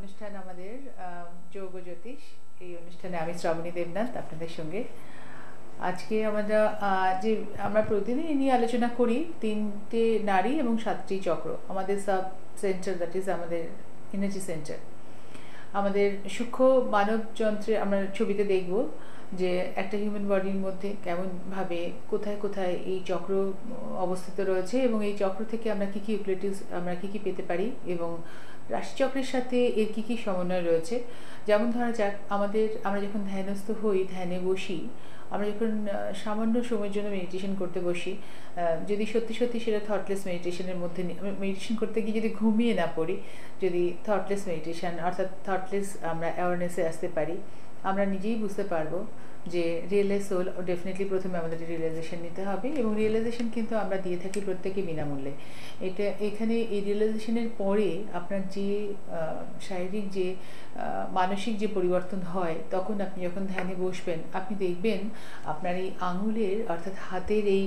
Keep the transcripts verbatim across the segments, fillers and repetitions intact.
অনুষ্ঠান আমাদের যোগ জ্যোতিষ। এই অনুষ্ঠানে আমি শ্রাবণী দেবনাথ আপনাদের সঙ্গে। আজকে আমরা যে আমরা প্রতিদিন নিয়ে আলোচনা করি তিনটে নারী এবং সাতটি চক্র, আমাদের সাব সেন্টার, দ্যাট ইজ আমাদের এনার্জি সেন্টার। আমাদের সূক্ষ্ম মানব যন্ত্রে আমরা ছবিতে দেখব যে একটা হিউম্যান বডির মধ্যে কেমনভাবে কোথায় কোথায় এই চক্র অবস্থিত রয়েছে এবং এই চক্র থেকে আমরা কী কী ইউটিলিটিস আমরা কী কী পেতে পারি এবং রাশিচক্রের সাথে এর কী কী সমন্বয় রয়েছে। যেমন ধরা যাক, আমাদের আমরা যখন ধ্যানস্থ হই, ধ্যানে বসি, আমরা যখন সামান্য সময়ের জন্য মেডিটেশন করতে বসি, যদি সত্যি সত্যি সেটা থটলেস মেডিটেশনের মধ্যে মেডিটেশন করতে গিয়ে যদি ঘুমিয়ে না পড়ি, যদি থটলেস মেডিটেশন অর্থাৎ থটলেস আমরা অ্যাওয়ারনেসে আসতে পারি, আমরা নিজেই বুঝতে পারবো যে রিয়েলাইজ সোল। ডেফিনেটলি প্রথমে আমাদের রিয়েলাইজেশন নিতে হবে এবং রিয়েলাইজেশন কিন্তু আমরা দিয়ে থাকি প্রত্যেকে বিনামূল্যে। এটা এখানে এই রিয়েলাইজেশনের পরে আপনার যে শারীরিক যে মানসিক যে পরিবর্তন হয়, তখন আপনি যখন ধ্যানে বসবেন আপনি দেখবেন আপনার এই আঙুলের অর্থাৎ হাতের এই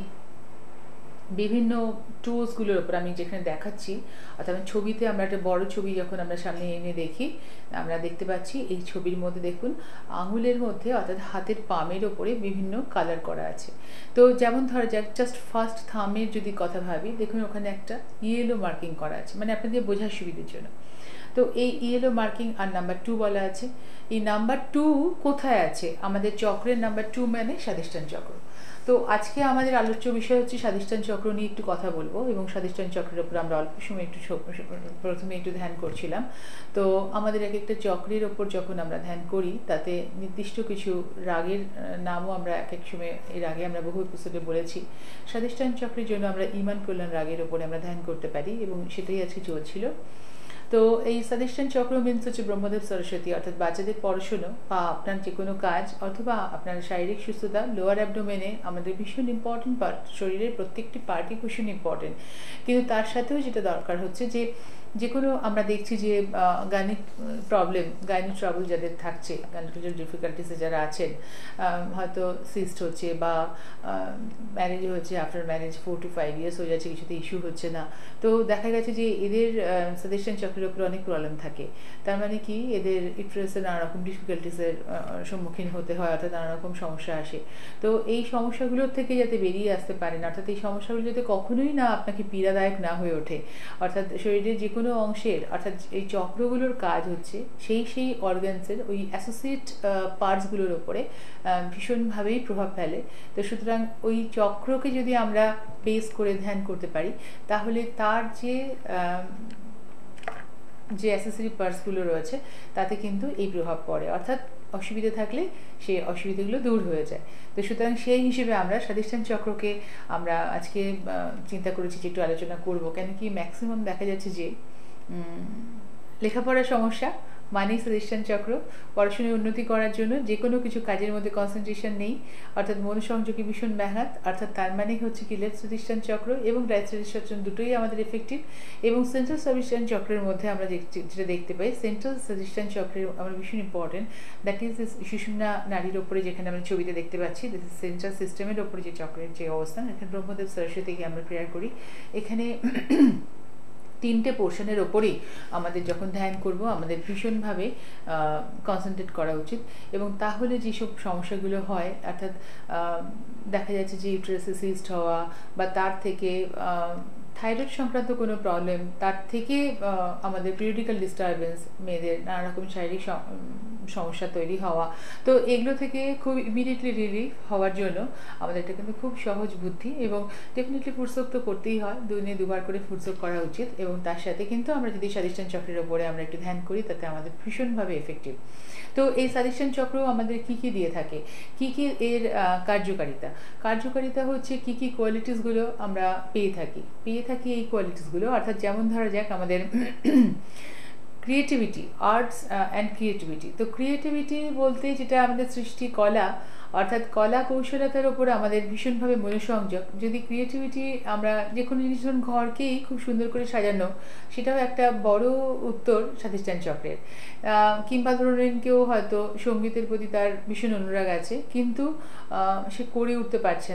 বিভিন্ন টোজগুলোর ওপর, আমি যেখানে দেখাচ্ছি অর্থাৎ ছবিতে আমরা একটা বড় ছবি যখন আমরা সামনে এনে দেখি, আমরা দেখতে পাচ্ছি এই ছবির মধ্যে দেখুন আঙুলের মধ্যে অর্থাৎ হাতের পামের ওপরে বিভিন্ন কালার করা আছে। তো যেমন ধরা যাক, জাস্ট ফার্স্ট থামের যদি কথা ভাবি, দেখুন ওখানে একটা ইয়েলো মার্কিং করা আছে, মানে আপনাদের বোঝার সুবিধার জন্য। তো এই ইয়েলো মার্কিং আর নাম্বার টু বলা আছে। এই নাম্বার টু কোথায় আছে? আমাদের চক্রের নাম্বার টু মানে স্বাধিষ্ঠান চক্র। তো আজকে আমাদের আলোচ্য বিষয় হচ্ছে স্বাধিষ্ঠান চক্র নিয়ে একটু কথা বলবো এবং স্বাধিষ্ঠান চক্রের উপর আমরা অল্প সময় একটু প্রথমে একটু ধ্যান করছিলাম। তো আমাদের এক একটা চক্রের ওপর যখন আমরা ধ্যান করি, তাতে নির্দিষ্ট কিছু রাগের নামও আমরা এক এক সময়, এর আগে আমরা বহু এপিসোডে বলেছি। স্বাধিষ্ঠান চক্রের জন্য আমরা ইমান কল্যাণ রাগের ওপরে আমরা ধ্যান করতে পারি এবং সেটাই আজকে চলছিল। তো এই স্বাধিষ্ঠান চক্র মিনস হচ্ছে ব্রহ্মদেব সরস্বতী, অর্থাৎ বাচ্চাদের পড়াশুনো বা আপনার যে কোনো কাজ অথবা আপনার শারীরিক সুস্থতা। লোয়ার অ্যাবডোমেনে আমাদের ভীষণ ইম্পর্টেন্ট পার্ট, শরীরের প্রত্যেকটি পার্টই ভীষণ ইম্পর্টেন্ট, কিন্তু তার সাথেও যেটা দরকার হচ্ছে যে যে কোনো আমরা দেখছি যে গাইনিক প্রবলেম, গাইনিক ট্রাবল যাদের থাকছে, গাইনিকোলজিক্যাল ডিফিকাল্টিসে যারা আছেন, হয়তো সিস্ট হচ্ছে বা ম্যারেজ হয়েছে, after marriage four two five years হয়ে যাচ্ছে, কিছুতে ইস্যু হচ্ছে না। তো দেখা গেছে যে এদের স্বাধিষ্ঠান চক্রের উপরে অনেক প্রবলেম থাকে। তার মানে কি, এদের ইউটেরাসে নানা রকম ডিফিকাল্টিসের সম্মুখীন হতে হয়, অর্থাৎ নানা রকম সমস্যা আসে। তো এই সমস্যাগুলোর থেকে যাতে বেরিয়ে আসতে পারেন, অর্থাৎ এই সমস্যাগুলো যাতে কখনোই না আপনাকে পীড়াদায়ক না হয়ে ওঠে, অর্থাৎ শরীরের যে কোনো অংশের, অর্থাৎ এই চক্রগুলোর কাজ হচ্ছে সেই সেই অর্গানসের ওই অ্যাসোসিয়েট পার্টসগুলোর ওপরে ভীষণভাবেই প্রভাব ফেলে। তো সুতরাং ওই চক্রকে যদি আমরা বেস করে ধ্যান করতে পারি, তাহলে তার যে যে অ্যাসেসরি পার্টসগুলো রয়েছে তাতে কিন্তু এই প্রভাব পড়ে, অর্থাৎ অসুবিধা থাকলে সেই অসুবিধাগুলো দূর হয়ে যায়। তো সুতরাং সেই হিসেবে আমরা স্বাধিষ্ঠান চক্রকে আমরা আজকে চিন্তা করেছি যে একটু আলোচনা করব। কেন কি ম্যাক্সিমাম দেখা যাচ্ছে যে লেখাপড়ার সমস্যা মানেই স্বাধিষ্ঠান চক্র, পড়াশোনায় উন্নতি করার জন্য যে কোনো কিছু কাজের মধ্যে কনসেন্ট্রেশন নেই, অর্থাৎ মনোসংযোগী ভীষণ ব্যাঘাত, অর্থাৎ তার মানে হচ্ছে কি লেফট স্বাধিষ্ঠান চক্র এবং রাইট স্বাধিষ্ঠান দুটোই আমাদের এফেক্টিভ। এবং সেন্ট্রাল স্বাধিষ্ঠান চক্রের মধ্যে আমরা যেটা দেখতে পাই, সেন্ট্রাল স্বাধিষ্ঠান চক্রের আমরা ভীষণ ইম্পর্টেন্ট, দ্যাট ইজ সুষুম্না নারীর ওপরে, যেখানে আমরা ছবিতে দেখতে পাচ্ছি সেন্ট্রাল সিস্টেমের ওপরে যে চক্রের যে অবস্থান, এখানে ব্রহ্মদেব সরস্বতীকে আমরা প্রেয়ার করি। এখানে তিনটে পোর্শনের ওপরেই আমাদের যখন ধ্যান করব আমাদের ভীষণভাবে কনসেন্ট্রেট করা উচিত। এবং তাহলে যেসব সমস্যাগুলো হয়, অর্থাৎ দেখা যাচ্ছে যে ইউটেরাসে সিস্ট হওয়া বা তার থেকে থাইরয়েড সংক্রান্ত কোনো প্রবলেম, তার থেকে আমাদের পিরিয়ডিক্যাল ডিস্টারবেন্স, মেয়েদের নানা রকম শারীরিক সমস্যা তৈরি হওয়া, তো এগুলো থেকে খুব ইমিডিয়েটলি রিলিফ হওয়ার জন্য আমাদের এটা কিন্তু খুব সহজ বুদ্ধি এবং ডেফিনেটলি ফুরসক তো করতেই হয়, দিনে দুবার করে ফুরসক করা উচিত। এবং তার সাথে কিন্তু আমরা যদি স্বাধিষ্ঠান চক্রের ওপরে আমরা একটু ধ্যান করি, তাতে আমাদের ভীষণভাবে এফেক্টিভ। তো এই স্বাধিষ্ঠান চক্র আমাদের কি কি দিয়ে থাকে, কি কি এর কার্যকারিতা কার্যকারিতা হচ্ছে কি কি কোয়ালিটিসগুলো আমরা পেয়ে থাকি পেয়ে থাকি এই কোয়ালিটিসগুলো, অর্থাৎ যেমন ধরা যাক আমাদের ক্রিয়েটিভিটি, আর্টস অ্যান্ড ক্রিয়েটিভিটি। তো ক্রিয়েটিভিটি বলতে যেটা আমাদের সৃষ্টি কলা, অর্থাৎ কলা কৌশলতার ওপর আমাদের ভীষণভাবে মনোসংযোগ। যদি ক্রিয়েটিভিটি আমরা যে কোনো জিনিস, ধরুন ঘরকেই খুব সুন্দর করে সাজানো, সেটাও একটা বড় উত্তর স্বাধিষ্ঠান চক্রের। কিংবা ধরুন কেউ হয়তো সঙ্গীতের প্রতি তার ভীষণ অনুরাগ আছে, কিন্তু সে করে উঠতে পারছে না,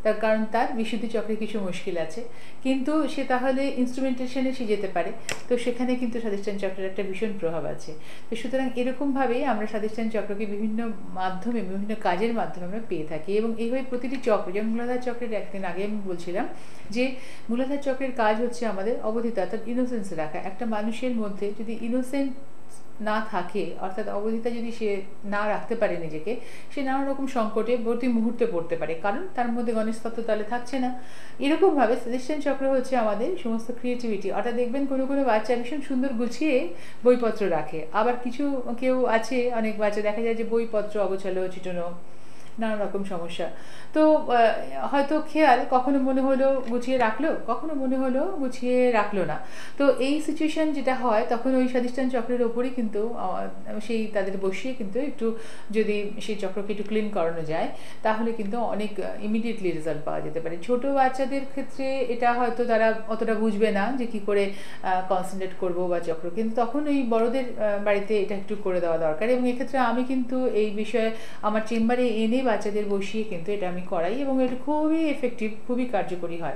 তার কারণ তার বিশুদ্ধি চক্রে কিছু মুশকিল আছে, কিন্তু সে তাহলে ইনস্ট্রুমেন্টেশনে সে যেতে পারে, তো সেখানে কিন্তু স্বাধিষ্ঠান চক্রের একটা ভীষণ প্রভাব আছে। তো সুতরাং এরকমভাবেই আমরা স্বাধিষ্ঠান চক্রকে বিভিন্ন মাধ্যমে বিভিন্ন কাজের মাধ্যমে আমরা পেয়ে থাকি। এবং এইভাবে প্রতিটি চক্র, যেমন মূলাধার চক্রের একদিন আগে আমি বলছিলাম যে মূলাধার চক্রের কাজ হচ্ছে আমাদের অবধিত অর্থাৎ ইনোসেন্স রাখা। একটা মানুষের মধ্যে যদি ইনোসেন্ট না থাকে, অর্থাৎ অবধিতা যদি সে না রাখতে পারে নিজেকে, সে নানা রকম সংকটে প্রতি মুহূর্তে পড়তে পারে, কারণ তার মধ্যে গণেশ তত্ত্ব তাহলে থাকছে না। এরকমভাবে স্বাধিষ্ঠান চক্র হচ্ছে আমাদের সমস্ত ক্রিয়েটিভিটি। অর্থাৎ দেখবেন কোনো কোনো বাচ্চা ভীষণ সুন্দর গুছিয়ে বইপত্র রাখে, আবার কিছু কেউ আছে, অনেক বাচ্চা দেখা যায় যে বইপত্র অগোছালো, ছিটানো, নানা রকম সমস্যা। তো হয়তো খেয়াল কখনো মনে হলো গুছিয়ে রাখলো, কখনো মনে হলো গুছিয়ে রাখলো না। তো এই সিচুয়েশন যেটা হয়, তখন ওই স্বাধিষ্ঠান চক্রের ওপরই কিন্তু সেই তাদের বসিয়ে কিন্তু একটু যদি সেই চক্রকে একটু ক্লিন করানো যায়, তাহলে কিন্তু অনেক ইমিডিয়েটলি রেজাল্ট পাওয়া যেতে পারে। ছোট বাচ্চাদের ক্ষেত্রে এটা হয়তো তারা অতটা বুঝবে না যে কি করে কনসেন্ট্রেট করবো বা চক্র, কিন্তু তখন ওই বড়দের বাড়িতে এটা একটু করে দেওয়া দরকার। এবং এক্ষেত্রে আমি কিন্তু এই বিষয়ে আমার চেম্বারে এনে বাচ্চাদের বসিয়ে কিন্তু এটা আমি করাই, এবং এটা খুবই এফেক্টিভ, খুবই কার্যকরী হয়।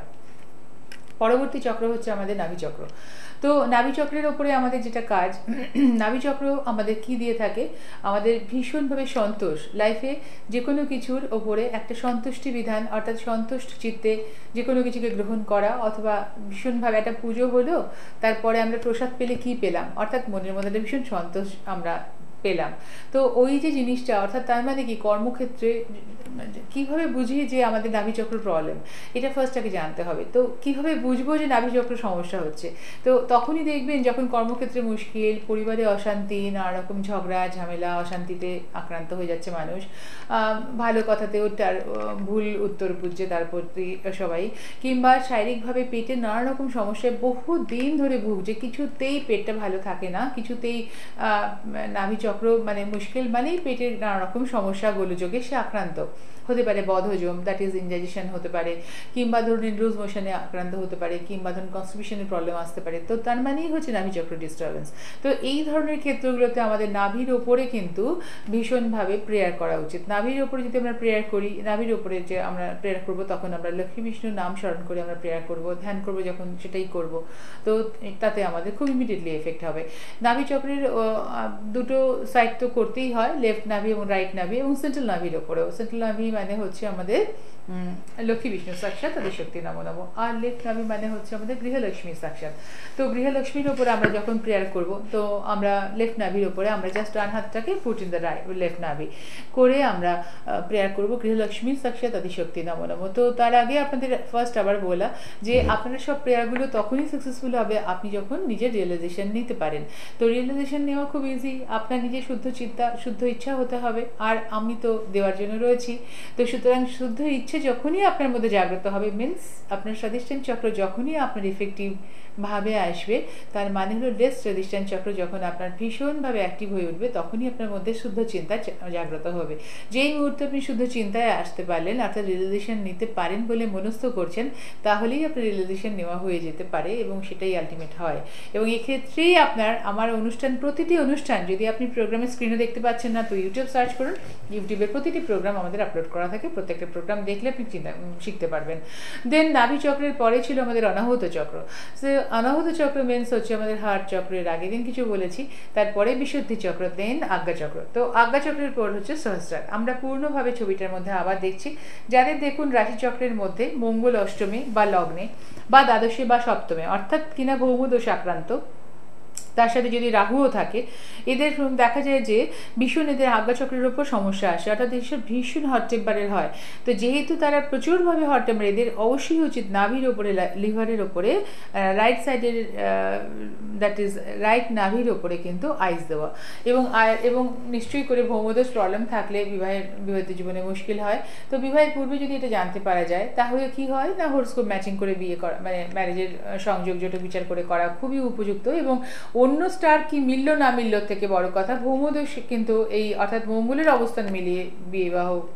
পরবর্তী চক্র হচ্ছে আমাদের নাভিচক্র। তো নাভিচক্রের ওপরে আমাদের যেটা কাজ, নাভিচক্র আমাদের কি দিয়ে থাকে, আমাদের ভীষণভাবে সন্তোষ, লাইফে যে কোনো কিছুর ওপরে একটা সন্তুষ্টি বিধান, অর্থাৎ সন্তুষ্ট চিত্তে যে কোনো কিছুকে গ্রহণ করা, অথবা ভীষণভাবে একটা পুজো হলো, তারপরে আমরা প্রসাদ পেলে কি পেলাম, অর্থাৎ মনের মধ্যে একটা ভীষণ সন্তোষ আমরা পেলাম। তো ওই যে জিনিসটা, অর্থাৎ তার মানে কি কর্মক্ষেত্রে কিভাবে বুঝি যে আমাদের নাভিচক্র প্রবলেম, এটা ফার্স্ট আগে জানতে হবে। তো কিভাবে বুঝবো যে নাভিচক্র সমস্যা হচ্ছে, তো তখনই দেখবেন যখন কর্মক্ষেত্রে মুশকিল, পরিবারে অশান্তি, নানা রকম ঝগড়া ঝামেলা, অশান্তিতে আক্রান্ত হয়ে যাচ্ছে মানুষ, ভালো কথাতেও তার ভুল উত্তর বুঝছে তার প্রতি সবাই, কিংবা শারীরিকভাবে পেটে নানা রকম সমস্যায় বহু দিন ধরে ভুগছে, কিছুতেই পেটটা ভালো থাকে না, কিছুতেই নাভিচক্র মানে মুশকিল মানেই পেটের নানা রকম সমস্যা গোলযোগে সে আক্রান্ত হতে পারে, বদহজম দ্যাট ইজ ইনডাইজেশন হতে পারে, কিংবা ধরুন লুজ মোশনে আক্রান্ত হতে পারে, কিংবা ধরুন কনস্টিপেশনের প্রবলেম আসতে পারে। তো তার মানেই হচ্ছে নাভিচক্র ডিস্টারবেন্স। তো এই ধরনের ক্ষেত্রগুলোতে আমাদের নাভির ওপরে কিন্তু ভীষণভাবে প্রেয়ার করা উচিত। নাভির ওপরে যদি আমরা প্রেয়ার করি, নাভির ওপরে যে আমরা প্রেয়ার করব, তখন আমরা লক্ষ্মী বিষ্ণুর নাম স্মরণ করে আমরা প্রেয়ার করব, ধ্যান করব, যখন সেটাই করব, তো তাতে আমাদের খুব ইমিডিয়েটলি এফেক্ট হবে। নাভিচক্রের দুটো সাইড তো করতেই হয়, লেফট নাভি এবং রাইট নাভি, এবং সেন্ট্রাল নাভির ওপরেও। সেন্ট্রাল নাভি মানে হচ্ছে আমাদের লক্ষ্মী বিষ্ণু সাক্ষাৎ, তাদের শক্তি নমো নমো। আর লেফট নাভি মানে হচ্ছে আমাদের গৃহলক্ষ্মী সাক্ষাৎ। তো গৃহলক্ষ্মীর ওপরে আমরা যখন প্রেয়ার করব, তো আমরা লেফট নাভির ওপরে আমরা জাস্ট ডান হাতটাকে put in the right left নাভি করে আমরা প্রেয়ার করব, গৃহলক্ষ্মী সাক্ষাৎ, তাদের শক্তি নমো নমো। তো তার আগে আপনাদের ফার্স্ট আবার বলা যে আপনারা সব প্রেয়ারগুলো তখনই সাকসেসফুল হবে আপনি যখন নিজের রিয়েলাইজেশন নিতে পারেন। তো রিয়েলাইজেশন নেওয়া খুব ইজি, আপনার নিজের শুদ্ধ চিন্তা, শুদ্ধ ইচ্ছা হতে হবে, আর আমি তো দেওয়ার জন্য রয়েছি। তো সুতরাং শুদ্ধ ইচ্ছে যখনই আপনার মধ্যে জাগ্রত হবে, মিন্স আপনার স্বাধিষ্ঠান চক্র যখনই আপনার ইফেক্টিভ ভাবে আসবে, তার মানে হলো লেস স্বাধিষ্ঠান চক্র যখন আপনার ভীষণভাবে অ্যাক্টিভ হয়ে উঠবে, তখনই আপনার মধ্যে শুদ্ধ চিন্তা জাগ্রত হবে। যেই মুহূর্তে আপনি শুদ্ধ চিন্তায় আসতে পারলেন, অর্থাৎ রিয়েলাইজেশন নিতে পারেন বলে মনস্থ করছেন, তাহলেই আপনার রিয়েলাইজেশন নেওয়া হয়ে যেতে পারে, এবং সেটাই আলটিমেট হয়। এবং এক্ষেত্রেই আপনার আমার অনুষ্ঠান, প্রতিটি অনুষ্ঠান, যদি আপনি প্রোগ্রামের স্ক্রিনে দেখতে পাচ্ছেন না, তো ইউটিউব সার্চ করুন, ইউটিউবের প্রতিটি প্রোগ্রাম আমাদের আপলোড করা থাকে, প্রত্যেকটা প্রোগ্রাম দেখলে আপনি চিন্তা শিখতে পারবেন। দেন নাভি চক্রের পরে ছিল আমাদের অনাহত চক্র। সে অনাহত চক্র মেন্স হচ্ছে আমাদের হার্ট চক্রের, আগের দিন কিছু বলেছি, তারপরে বিশুদ্ধি চক্র, দেন আজ্ঞা চক্র। তো আজ্ঞা চক্রের পর হচ্ছে সহস্রার। আমরা পূর্ণভাবে ছবিটার মধ্যে আবার দেখছি, যাদের দেখুন রাশি চক্রের মধ্যে মঙ্গল অষ্টমী বা লগ্নে বা দ্বাদশী বা সপ্তমে, অর্থাৎ কিনা ভৌমদোষ আক্রান্ত, তার সাথে যদি রাহুও থাকে, এদের দেখা যায় যে ভীষণ এদের আজ্ঞাচক্রের ওপর সমস্যা আসে, অর্থাৎ এসব ভীষণ হট টেম্পারের হয়। তো যেহেতু তারা প্রচুরভাবে হট টেম্পার, এদের অবশ্যই উচিত নাভির ওপরে, লিভারের ওপরে, রাইট সাইডের দ্যাট ইজ রাইট নাভির ওপরে কিন্তু আইস দেওয়া, এবং এবং নিশ্চয়ই করে ভৌমদোষ প্রবলেম থাকলে বিবাহের বিবাহিত জীবনে মুশকিল হয়। তো বিবাহের পূর্বে যদি এটা জানতে পারা যায়, তাহলে কি হয় না, হরস্কোপ ম্যাচিং করে বিয়ে করা, মানে ম্যারেজের সংযোগ জোট বিচার করে করা খুবই উপযুক্ত। এবং অন্য স্টার কি মিলল না মিলল থেকে বড় কথা, ভৌমদোষ কিন্তু এই অর্থাৎ মঙ্গলের অবস্থান মিলিয়ে বিবাহ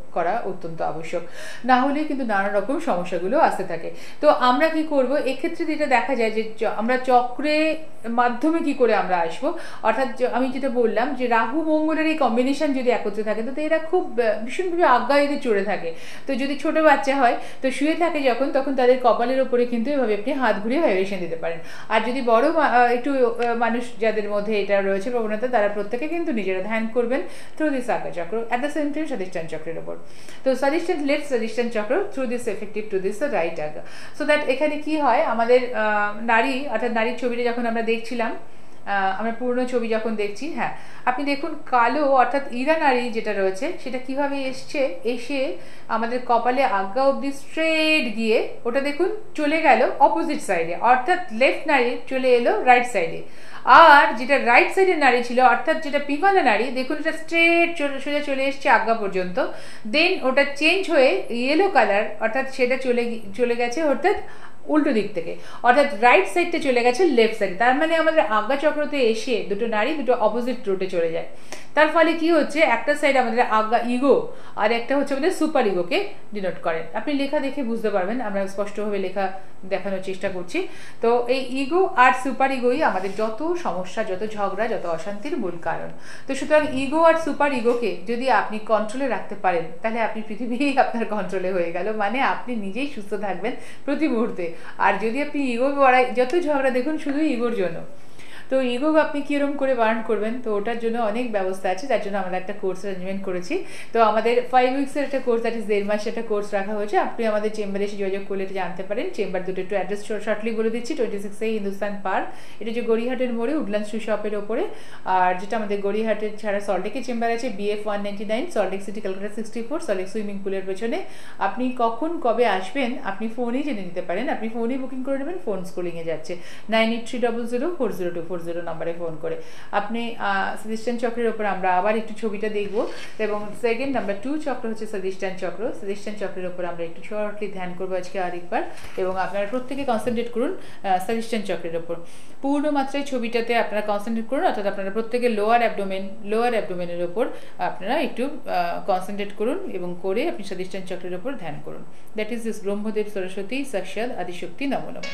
করা অত্যন্ত আবশ্যক, না হলে কিন্তু নানা রকম সমস্যাগুলো আসতে থাকে। তো আমরা কি করব এক্ষেত্রে, যেটা দেখা যায় যে আমরা চক্রে মাধ্যমে কি করে আমরা আসবো, অর্থাৎ আমি যেটা বললাম যে রাহু মঙ্গলের এই কম্বিনেশন যদি একত্রে থাকে তো এরা খুব ভীষণভাবে আজ্ঞা এদের চড়ে থাকে। তো যদি ছোট বাচ্চা হয় তো শুয়ে থাকে যখন, তখন তাদের কপালের ওপরে কিন্তু এভাবে আপনি হাত ঘুরিয়ে ভাইব্রেশন দিতে পারেন। আর যদি বড় একটু মানুষ যাদের মধ্যে এটা রয়েছে প্রবণতা, তারা প্রত্যেকে কিন্তু নিজেরা ধ্যান করবেন through this Ajna chakra at the same time Swadhisthana চক্রের ওপর। তো Swadhisthana let Swadhisthana chakra through this effective to this right Ajna, so that এখানে কি হয় আমাদের নারী, অর্থাৎ নারীর ছবিটা যখন আমরা দেখছিলাম, আমরা পুরনো ছবি যখন দেখছি, হ্যাঁ আপনি দেখুন কালো অর্থাৎ ইরা নারী যেটা রয়েছে সেটা কিভাবে এসছে, এসে আমাদের কপালে আজ্ঞা অবধি স্ট্রেট গিয়ে ওটা দেখুন চলে গেল অপোজিট সাইডে, অর্থাৎ লেফট নারী চলে এলো রাইট সাইডে। আর যেটা রাইট সাইডের নারী ছিল, অর্থাৎ যেটা পিঙ্গলা নারী, দেখুন এটা স্ট্রেট সোজা চলে এসছে আজ্ঞা পর্যন্ত, দেন ওটা চেঞ্জ হয়ে ইয়েলো কালার, অর্থাৎ সেটা চলে চলে গেছে অর্থাৎ উল্টো দিক থেকে, অর্থাৎ রাইট সাইডটা চলে গেছে লেফট সাইডে। তার মানে আমাদের আজ্ঞা চক্রতে এসে দুটো নারী দুটো অপোজিট রুটে চলে যায়। তার ফলে কি হচ্ছে, একটা সাইড আমাদের আজ্ঞা ইগো আর একটা হচ্ছে আমাদের সুপার ইগোকে ডিনোট করে। আপনি লেখা দেখে বুঝতে পারবেন, আমরা স্পষ্টভাবে লেখা দেখানোর চেষ্টা করছি। তো এই ইগো আর সুপার ইগোই আমাদের যত সমস্যা, যত ঝগড়া, যত অশান্তির মূল কারণ। তো সুতরাং ইগো আর সুপার ইগোকে যদি আপনি কন্ট্রোলে রাখতে পারেন, তাহলে আপনি পৃথিবী আপনার কন্ট্রোলে হয়ে গেল, মানে আপনি নিজেই সুস্থ থাকবেন প্রতি মুহূর্তে। আর যদি আপনি ইগো বাড়াই, যত ঝগড়া দেখুন শুধু ইগোর জন্য, তো ইগো আপনি কীরকম করে বার্ন করবেন, তো ওটার জন্য অনেক ব্যবস্থা আছে। তার জন্য আমরা একটা কোর্স অ্যারেঞ্জমেন্ট করেছি। তো আমাদের ফাইভ উইক্সের একটা কোর্স, দ্যাট ইস দেড় মাসের একটা কোর্স রাখা হয়েছে। আপনি আমাদের চেম্বারে এসে যোগাযোগ করলে এটা জানতে পারেন। চেম্বার দুটো একটু অ্যাড্রেস শর্টলি বলে দিচ্ছি। টোয়েন্টি সিক্স এই হিন্দুস্তান পার্ক, এটা যে গড়িয়াহাটের মোড়ে উডল্যান্ড শু শপের ওপরে। আর যেটা আমাদের গড়িয়াহাটের ছাড়া সল্টলেকের চেম্বার আছে BF one ninety nine, Salt Lake city Calcutta sixty four, Salt Lake swimming পুলের পেছনে। আপনি কখন কবে আসবেন আপনি ফোনেই জেনে নিতে পারেন, আপনি ফোনেই বুকিং করে নেবেন। ফোন স্কুলিংয়ে যাচ্ছে nine eight three double zero four zero two four zero নাম্বারে ফোন করে। আপনি স্বাধিষ্ঠান চক্রের ওপর আমরা আবার একটু ছবিটা দেখব, এবং সেকেন্ড নাম্বার টু চক্র হচ্ছে স্বাধিষ্ঠান চক্র। স্বাধিষ্ঠান চক্রের ওপর আমরা একটু শর্টলি ধ্যান করবো আজকে আরেকবার, এবং আপনারা প্রত্যেকে কনসেন্ট্রেট করুন স্বাধিষ্ঠান চক্রের ওপর। পূর্ণ মাত্রায় ছবিটাতে আপনারা কনসেন্ট্রেট করুন, অর্থাৎ আপনারা প্রত্যেকে লোয়ার অ্যাবডোমেন লোয়ার অ্যাবডোমেনের ওপর আপনারা একটু কনসেন্ট্রেট করুন, এবং করে আপনি স্বাধিষ্ঠান চক্রের ওপর ধ্যান করুন। That is this Brahmadev Saraswati সাক্ষাৎ আদিশক্তি নমো নমঃ।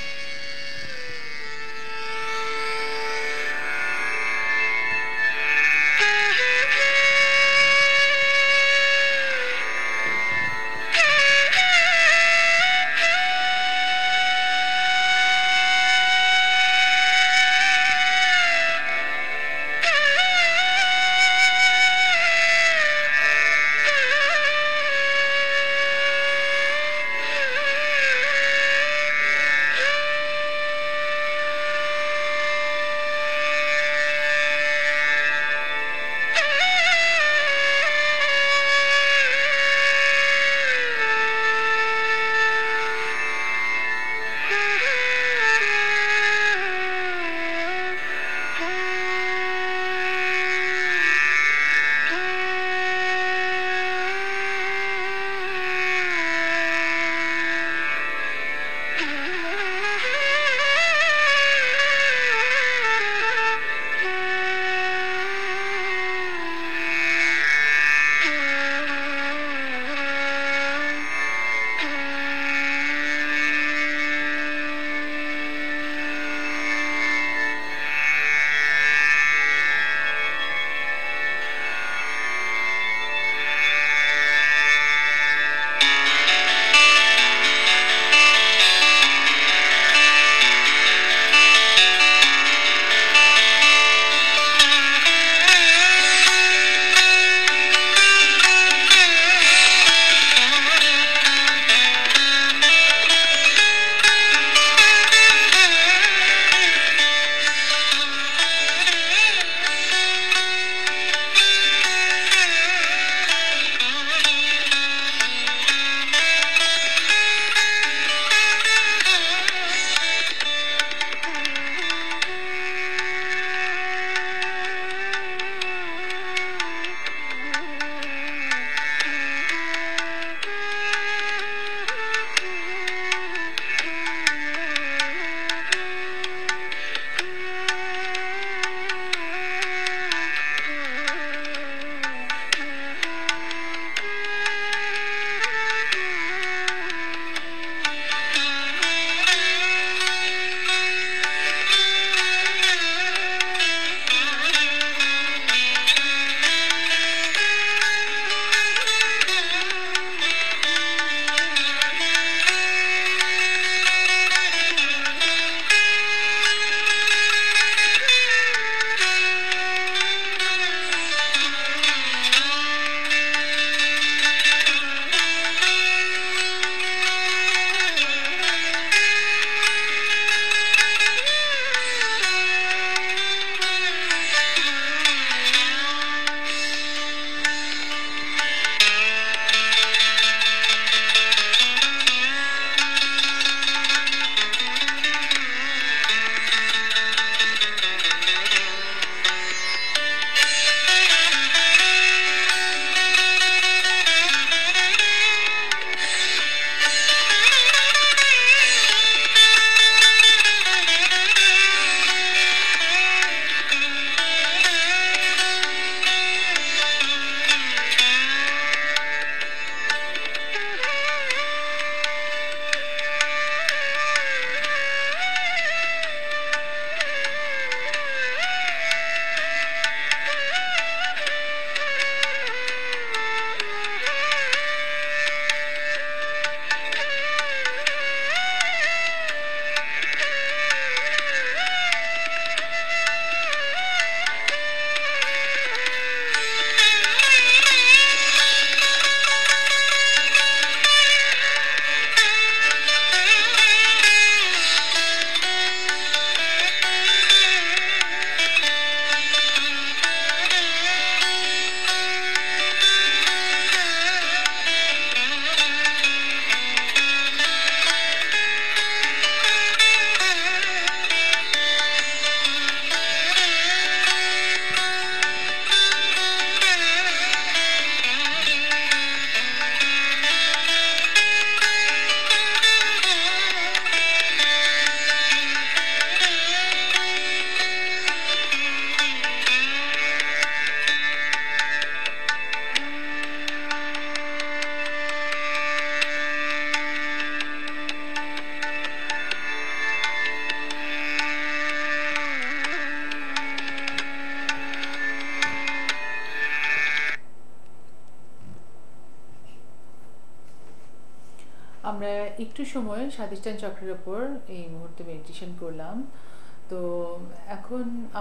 আমরা একটু সময় স্বাধিষ্ঠান চক্রের ওপর এই মুহূর্তে মেডিটেশন করলাম। তো এখন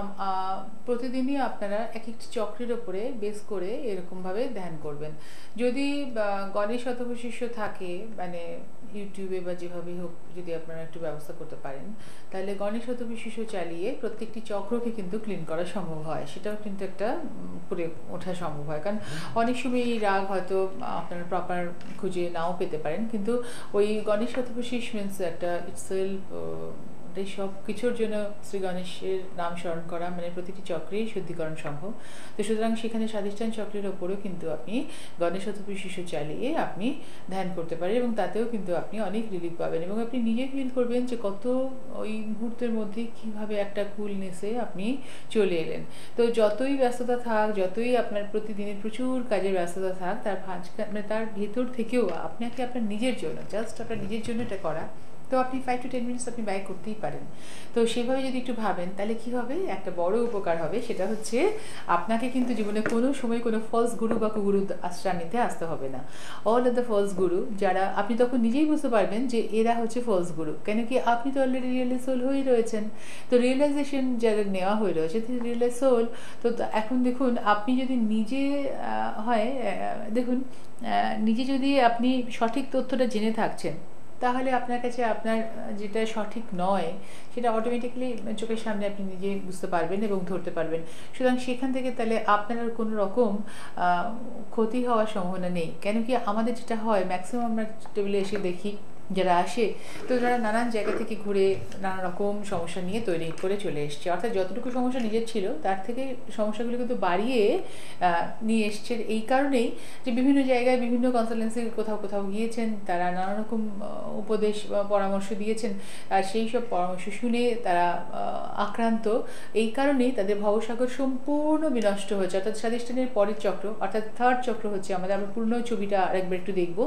প্রতিদিনই আপনারা এক একটি চক্রের ওপরে বেস করে এরকমভাবে ধ্যান করবেন। যদি গণেশ শতবৈশিষ্ট্য থাকে, মানে ইউটিউবে বা যেভাবেই হোক যদি আপনারা একটু ব্যবস্থা করতে পারেন, তাহলে গণেশ শতবৈশিষ্ট্য চালিয়ে প্রত্যেকটি চক্রকে কিন্তু ক্লিন করা সম্ভব হয়। সেটাও কিন্তু একটা করে ওঠা সম্ভব হয়, কারণ অনেক সময় এই রাগ হয়তো আপনারা প্রপার খুঁজে নাও পেতে পারেন, কিন্তু ওই গণেশ শতবৈশিষ্ট্য মিনস একটা ইটসেলফ এই সব কিছুর জন্য শ্রী গণেশের নাম স্মরণ করা, মানে প্রতিটি চক্রেই শুদ্ধিকরণ সম্ভব। তো সুতরাং সেখানে স্বাধিষ্ঠান চক্রের ওপরেও কিন্তু আপনি গণেশ শতবৈশিষ্ট্য চালিয়ে আপনি ধ্যান করতে পারেন, এবং তাতেও কিন্তু আপনি অনেক রিলিফ পাবেন, এবং আপনি নিজে ফিল করবেন যে কত ওই মুহূর্তের মধ্যে কীভাবে একটা কুলনেসে আপনি চলে এলেন। তো যতই ব্যস্ততা থাক, যতই আপনার প্রতিদিনের প্রচুর কাজের ব্যস্ততা থাক, তার মানে তার ভেতর থেকেও আপনাকে আপনার নিজের জন্য, জাস্ট আপনার নিজের জন্য এটা করা, তো আপনি ফাইভ টু টেন মিনিটস আপনি ব্যয় করতেই পারেন। তো সেভাবে যদি একটু ভাবেন তাহলে কী হবে, একটা বড় উপকার হবে। সেটা হচ্ছে আপনাকে কিন্তু জীবনে কোনো সময় কোনো ফলস গুরু বা কুগুরু আশ্রয় নিতে আসতে হবে না। অল অফ দ্য ফলস গুরু যারা, আপনি তখন নিজেই বুঝতে পারবেন যে এরা হচ্ছে ফলস গুরু, কেন কি আপনি তো অলরেডি রিয়েলাইজ সোল হয়েই রয়েছেন। তো রিয়েলাইজেশন যারা নেওয়া হয়ে রয়েছে রিয়েলাইজ সোল, তো এখন দেখুন আপনি যদি নিজে হয়, দেখুন নিজে যদি আপনি সঠিক তথ্যটা জেনে থাকছেন, তাহলে আপনার কাছে আপনার যেটা সঠিক নয় সেটা অটোমেটিক্যালি চোখের সামনে আপনি নিজে বুঝতে পারবেন এবং ধরতে পারবেন। সুতরাং সেখান থেকে তাহলে আপনার আর কোনো রকম ক্ষতি হওয়ার সম্ভাবনা নেই। কেন কি আমাদের যেটা হয়, ম্যাক্সিমাম আমরা টেবিলে এসে দেখি যারা আসে, তো যারা নানান জায়গা থেকে ঘুরে নানা রকম সমস্যা নিয়ে তৈরি করে চলে এসছে, অর্থাৎ যতটুকু সমস্যা নিজের ছিল তার থেকে সমস্যাগুলো কিন্তু বাড়িয়ে নিয়ে এসছে। এই কারণেই যে বিভিন্ন জায়গায় বিভিন্ন কনসালটেন্সি কোথাও কোথাও গিয়েছেন, তারা নানা রকম উপদেশ বা পরামর্শ দিয়েছেন, আর সেই সব পরামর্শ শুনে তারা আক্রান্ত। এই কারণেই তাদের ভবসাগর সম্পূর্ণ বিনষ্ট হয়েছে। অর্থাৎ স্বাধিষ্ঠানের পরের চক্র, অর্থাৎ থার্ড চক্র হচ্ছে আমাদের, আমরা পূর্ণ ছবিটা আরেকবার একটু দেখবো।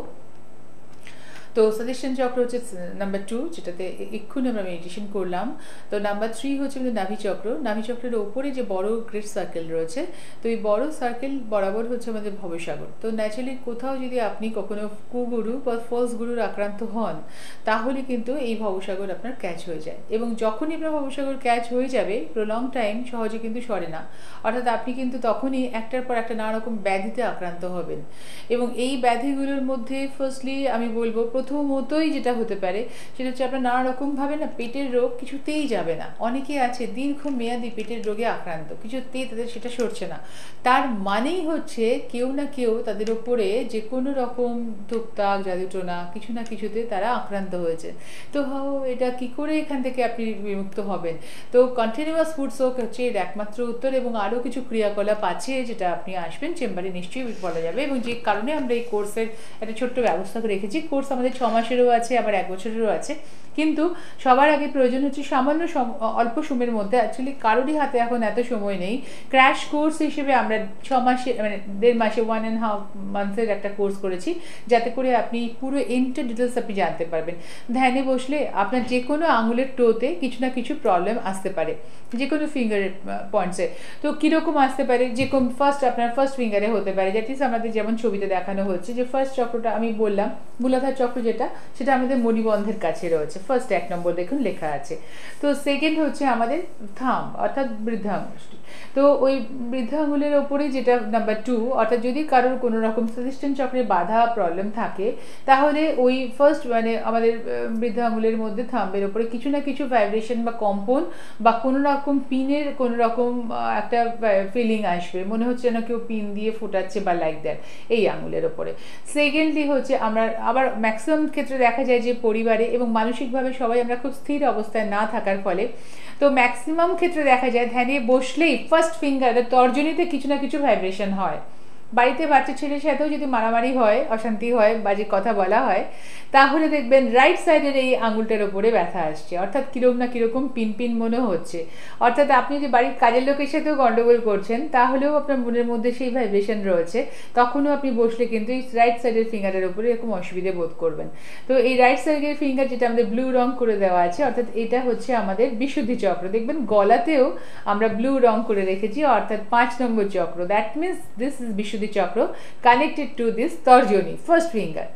তো স্বাধিষ্ঠান চক্র হচ্ছে নাম্বার টু, যেটাতে এক্ষুনি আমরা মেডিটেশন করলাম। তো নাম্বার থ্রি হচ্ছে আমাদের নাভি চক্র। নাভি চক্রের ওপরে যে বড় গ্রেট সার্কেল রয়েছে, তো এই বড় সার্কেল বরাবর হচ্ছে আমাদের ভবসাগর। তো ন্যাচারালি কোথাও যদি আপনি কখনো কুগুরু বা ফলস গুরুর আক্রান্ত হন, তাহলে কিন্তু এই ভবসাগর আপনার ক্যাচ হয়ে যায়, এবং যখনই আপনার ভবসাগর ক্যাচ হয়ে যাবে প্রলং টাইম সহজে কিন্তু সরে না। অর্থাৎ আপনি কিন্তু তখনই একটার পর একটা নানা রকম ব্যাধিতে আক্রান্ত হবেন, এবং এই ব্যাধিগুলোর মধ্যে ফার্স্টলি আমি বলবো প্রথমতই যেটা হতে পারে সেটা হচ্ছে আপনার নানা রকমভাবে না পেটের রোগ কিছুতেই যাবে না। অনেকে আছে দীর্ঘমেয়াদী পেটের রোগে আক্রান্ত, কিছুতেই তাদের সেটা সরছে না। তার মানেই হচ্ছে কেউ না কেউ তাদের ওপরে যে কোনো রকম টুকটাক জাদুটোনা কিছু না কিছুতে তারা আক্রান্ত হয়েছে। তো এটা কি করে এখান থেকে আপনি বিমুক্ত হবেন? তো কন্টিনিউয়াস ফুড সোক হচ্ছে এর একমাত্র উত্তর, এবং আরও কিছু ক্রিয়াকলাপ আছে যেটা আপনি আসবেন চেম্বারে নিশ্চয়ই বলা যাবে, এবং যে কারণে আমরা এই কোর্সের একটা ছোট্ট ব্যবস্থা করে রেখেছি। কোর্স আমাদের ছ মাসেরও আছে, আবার এক বছরেরও আছে, কিন্তু সবার আগে প্রয়োজন হচ্ছে সামান্য অল্প সময়ের মধ্যে, অ্যাকচুয়ালি কারোরই হাতে এখন এত সময় নেই। ক্র্যাশ কোর্স হিসেবে আমরা ছ মাসে মানে দেড় মাসে ওয়ান অ্যান্ড হাফ মান্থের একটা কোর্স করেছি, যাতে করে আপনি পুরো এন্টার ডিটেলস আপনি জানতে পারবেন। ধ্যানে বসলে আপনার যে কোনো আঙুলের টোতে কিছু না কিছু প্রবলেম আসতে পারে, যে কোনো ফিঙ্গারের পয়েন্টসে। তো কীরকম আসতে পারে, যে কোন ফার্স্ট আপনার ফার্স্ট ফিঙ্গারে হতে পারে, দ্যাট ইজ আমাদের যেমন ছবিতে দেখানো হচ্ছে যে ফার্স্ট চক্রটা আমি বললাম মূলাধার চক্র, যেটা সেটা আমাদের মণিবন্ধের কাছে রয়েছে, ফার্স্ট এক নম্বর দেখুন লেখা আছে। তো সেকেন্ড হচ্ছে আমাদের থাম অর্থাৎ বৃদ্ধাঙ্গুষ্টি। তো ওই বৃদ্ধাঙ্গুলের ওপরে যেটা নাম্বার টু, অর্থাৎ যদি কারোর কোনো রকম স্বাধিষ্ঠান চক্রে বাধা প্রবলেম থাকে, তাহলে ওই ফার্স্ট মানে আমাদের বৃদ্ধাঙ্গুলের মধ্যে থাম্বের ওপরে কিছু না কিছু ভাইব্রেশন বা কম্পন বা কোনো রকম পিনের কোনো রকম একটা ফিলিং আসবে, মনে হচ্ছে যেন কেউ পিন দিয়ে ফোটাচ্ছে বা লাইক দ্যাট এই আঙুলের ওপরে। সেকেন্ডলি হচ্ছে আমরা আবার ম্যাক্সিমাম ক্ষেত্রে দেখা যায় যে পরিবারে এবং মানসিকভাবে সবাই আমরা খুব স্থির অবস্থায় না থাকার ফলে, তো ম্যাক্সিমাম ক্ষেত্রে দেখা যায় ধ্যানে বসলেই ফার্স্ট ফিঙ্গার তর্জনীতে কিছু না কিছু ভাইব্রেশন হয়। বাড়িতে বাচ্চা ছেলের সাথেও যদি মারামারি হয়, অশান্তি হয়, বাজে কথা বলা হয়, তাহলে দেখবেন রাইট সাইডের এই আঙুলটার ওপরে ব্যথা আসছে, অর্থাৎ কিরকম না কিরকম পিন পিন মনে হচ্ছে। অর্থাৎ আপনি যে বাড়ির কাজের লোকের সাথেও গন্ডগোল করছেন, তাহলেও আপনার মনের মধ্যে সেই ভাইব্রেশন রয়েছে, তখনও আপনি বসলে কিন্তু এই রাইট সাইডের ফিঙ্গারের ওপরে এরকম অসুবিধে বোধ করবেন। তো এই রাইট সাইডের ফিঙ্গার যেটা আমাদের ব্লু রং করে দেওয়া আছে, অর্থাৎ এটা হচ্ছে আমাদের বিশুদ্ধি চক্র। দেখবেন গলাতেও আমরা ব্লু রং করে রেখেছি, অর্থাৎ পাঁচ নম্বর চক্র। That means this is Vishuddhi chakra connected to this তর্জনী ফার্স্ট ফিঙ্গার।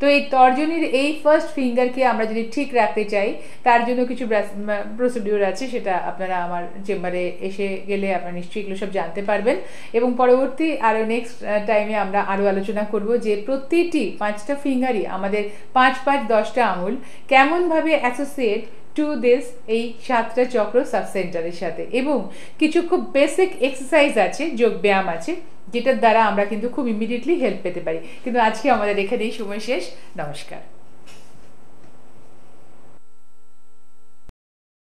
তো এই তর্জনীর এই ফার্স্ট ফিঙ্গারকে আমরা যদি ঠিক রাখতে চাই তার জন্য কিছু প্রসিডিউর আছে, সেটা আপনারা আমার চেম্বারে এসে গেলে আপনারা নিশ্চয়ই এগুলো সব জানতে পারবেন। এবং পরবর্তী আরও নেক্সট টাইমে আমরা আরও আলোচনা করব যে প্রতিটি পাঁচটা ফিঙ্গারই আমাদের পাঁচ পাঁচ দশটা আঙুল কেমনভাবে অ্যাসোসিয়েট টু দিস এই সাতটা চক্র সাবসেন্টারের সাথে, এবং কিছু খুব বেসিক এক্সারসাইজ আছে, যোগ ব্যায়াম আছে, যেটার দ্বারা আমরা কিন্তু খুব ইমিডিয়েটলি হেল্প পেতে পারি। কিন্তু আজকে আমাদের এখানেই সময় শেষ। নমস্কার।